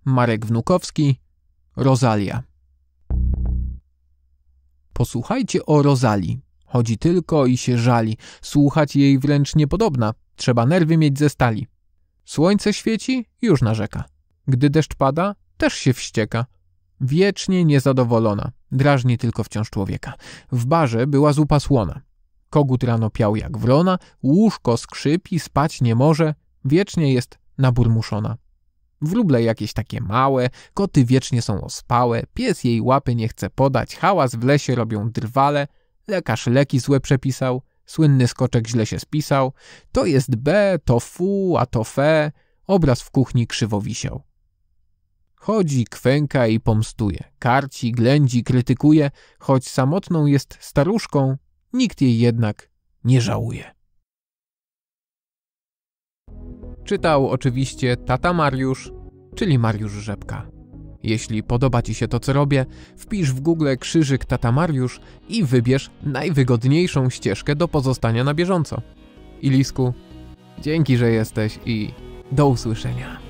Marek Wnukowski, Rozalia. Posłuchajcie o Rozalii. Chodzi tylko i się żali, słuchać jej wręcz niepodobna, trzeba nerwy mieć ze stali. Słońce świeci, już narzeka. Gdy deszcz pada, też się wścieka. Wiecznie niezadowolona, drażni tylko wciąż człowieka. W barze była zupa słona. Kogut rano piał jak wrona, łóżko skrzypi, spać nie może, wiecznie jest naburmuszona. Wróble jakieś takie małe, koty wiecznie są ospałe, pies jej łapy nie chce podać, hałas w lesie robią drwale, lekarz leki złe przepisał, słynny skoczek źle się spisał, to jest B, to fu, a to fe, obraz w kuchni krzywo wisiał. Chodzi, kwęka i pomstuje, karci, ględzi, krytykuje, choć samotną jest staruszką, nikt jej jednak nie żałuje. Czytał oczywiście tata Mariusz, czyli Mariusz Rzepka. Jeśli podoba Ci się to, co robię, wpisz w Google krzyżyk tata Mariusz i wybierz najwygodniejszą ścieżkę do pozostania na bieżąco. Ilisku, dzięki, że jesteś i do usłyszenia.